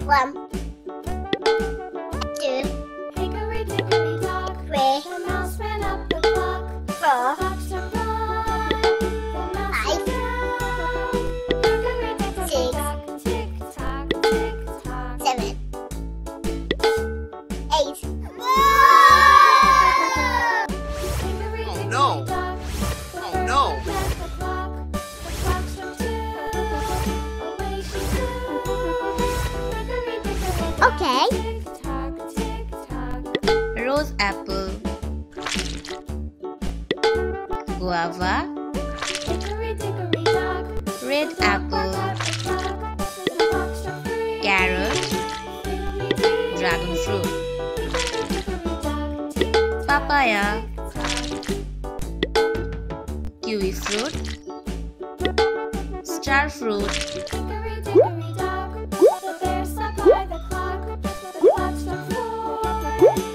1, 2, Hickory dickory dock, 3, the mouse ran up the clock. 4, Clock struck 5, the mouse 5, went down. Hickory dickory 6, dock, tick tock, tick tock. 7, 8. Hickory Oh, dickory no. dock, Oh, no. at the clock. The clock struck 2, away she flew. Hickory dickory dock, Okay. tick tock, tick tock. Rose apple, guava, Hickory dickory dock, red apple, the clock struck 3. carrot, dragon fruit, papaya, kiwi fruit, star fruit, Hickory dickory dock, the bear sat by the clock. The clock struck 4.